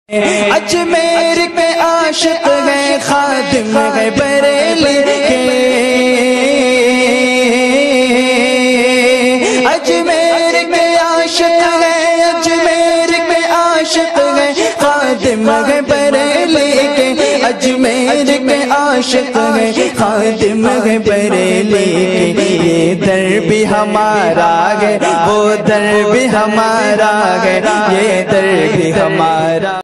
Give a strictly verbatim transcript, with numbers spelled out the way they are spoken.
अजमेर के आशिक है, खादिम है बरेली के। अजमेर के आशिक है, अजमेर के आशिक है, खादिम है बरेली के। अजमेर के आशिक है, खादिम है बरेली के। ये दर भी हमारा है, वो दर भी हमारा है, ये दर भी हमारा।